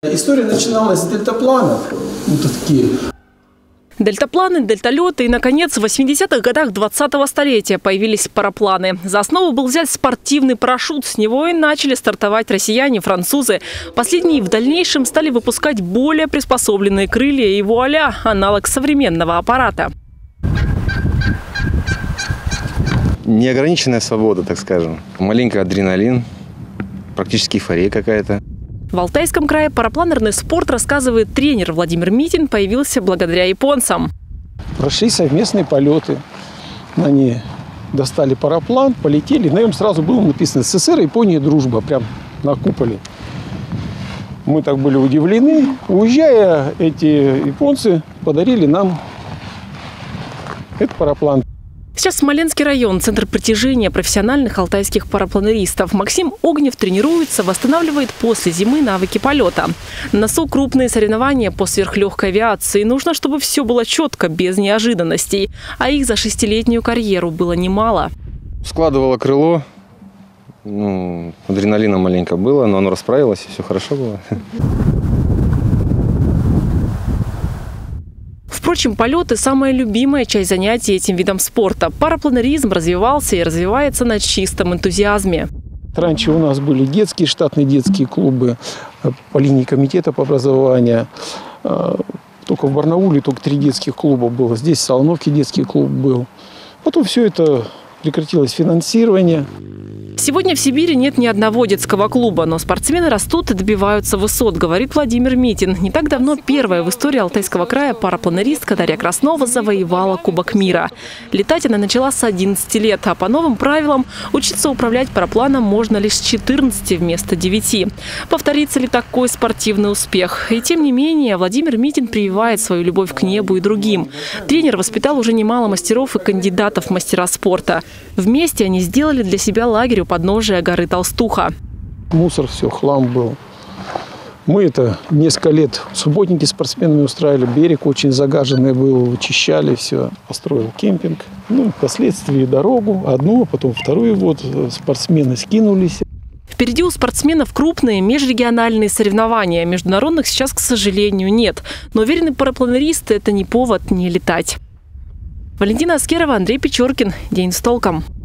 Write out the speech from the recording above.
История начиналась с дельтапланов. Вот такие. Дельтапланы, дельталеты и, наконец, в 80-х годах 20-го столетия появились парапланы. За основу был взят спортивный парашют. С него и начали стартовать россияне, французы. Последние в дальнейшем стали выпускать более приспособленные крылья и вуаля, аналог современного аппарата. Неограниченная свобода, так скажем. Маленький адреналин, практически эйфория какая-то. В Алтайском крае парапланерный спорт, рассказывает тренер Владимир Митин, появился благодаря японцам. Прошли совместные полеты. Они достали параплан, полетели. На нем сразу было написано «СССР, Япония, дружба». Прям на куполе. Мы так были удивлены. Уезжая, эти японцы подарили нам этот параплан. Сейчас Смоленский район – центр притяжения профессиональных алтайских парапланеристов. Максим Огнев тренируется, восстанавливает после зимы навыки полета. На носу крупные соревнования по сверхлегкой авиации. Нужно, чтобы все было четко, без неожиданностей. А их за 6-летнюю карьеру было немало. Складывало крыло. Адреналина маленько было, но оно расправилось, и все хорошо было. Впрочем, полеты – самая любимая часть занятий этим видом спорта. Парапланеризм развивался и развивается на чистом энтузиазме. Раньше у нас были детские, штатные детские клубы по линии комитета по образованию. Только в Барнауле только 3 детских клуба было. Здесь в Солоновке детский клуб был. Потом все это прекратилось финансирование. Сегодня в Сибири нет ни одного детского клуба, но спортсмены растут и добиваются высот, говорит Владимир Митин. Не так давно первая в истории Алтайского края парапланеристка Дарья Краснова завоевала Кубок мира. Летать она начала с 11 лет, а по новым правилам учиться управлять парапланом можно лишь с 14 вместо 9. Повторится ли такой спортивный успех? И тем не менее, Владимир Митин прививает свою любовь к небу и другим. Тренер воспитал уже немало мастеров и кандидатов в мастера спорта. Вместе они сделали для себя лагерь у подножия горы Толстуха. Мусор, все, хлам был. Мы это несколько лет субботники спортсменами устраивали. Берег очень загаженный был, вычищали все. Построил кемпинг. Впоследствии дорогу. Одну, потом вторую. Вот спортсмены скинулись. Впереди у спортсменов крупные межрегиональные соревнования. Международных сейчас, к сожалению, нет. Но уверены парапланеристы – это не повод не летать. Валентина Аскерова, Андрей Печоркин. День с толком.